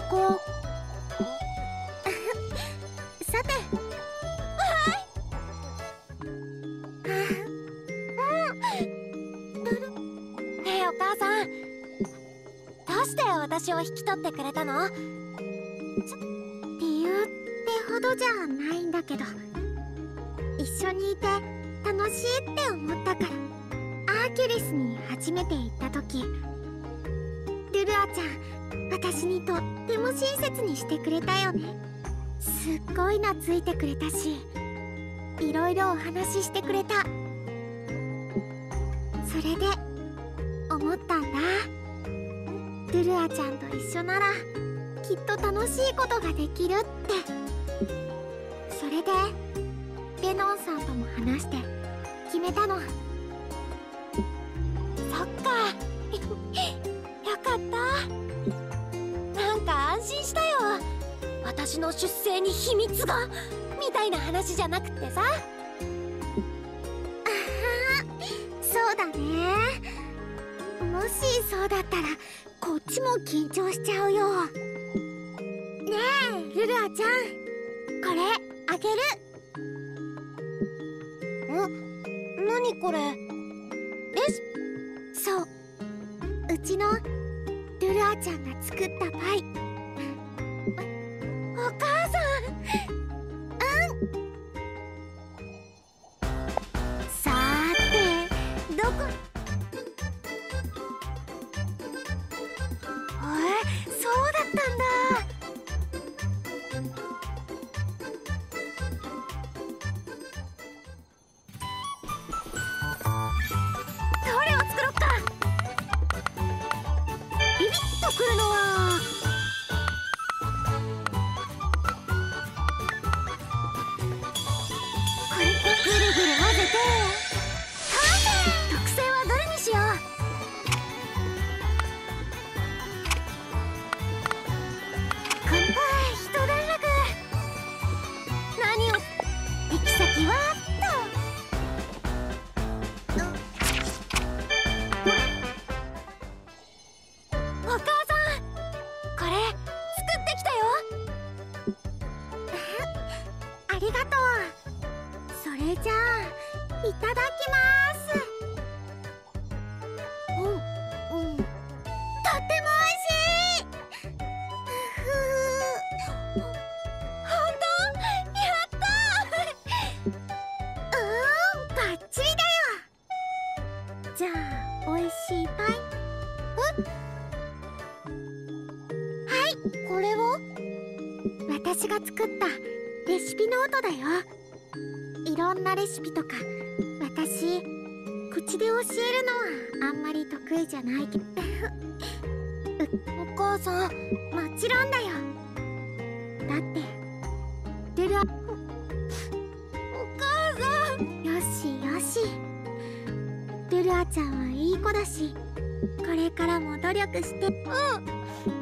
こさて、ねえお母さん、どうして私を引き取ってくれたの？理由ってほどじゃないんだけど、一緒にいて楽しいって思ったから。アーキュリスに初めて行った時、ルルアちゃん私にとっても親切にしてくれたよね。すっごい懐いてくれたし、いろいろお話ししてくれた。それで思ったんだ。ルルアちゃんと一緒ならきっと楽しいことができるって。それでベノンさんとも話して決めたの。そっかよかった。なんか安心したよ。私の出生に秘密がみたいな話じゃなくってさ。そうだね。もしそうだったらこっちも緊張しちゃうよ。ねえルルアちゃん、これあげる。何これ？そう、うちのルルアちゃんが作ったパイ。お母さん。さーてどこ？そうだったんだ。どれを作ろっか。ビビッとくるのはこれ、ぐるぐる混ぜて完成。特製はどれにしよう。一段落。何を行き先はお母さん、これ作ってきたよ。ありがとう。それじゃあいただきます。とってもおいしい。本当？やったー。バッチリだよ。じゃあおいしいパイ。はい、これは私が作ったレシピノートだよ。いろんなレシピとか私口で教えるのはあんまり得意じゃないけどお母さん、もちろんだよ。だってルルア、お母さん。よしよし、ルルアちゃんはいい子だし、これからも努力して。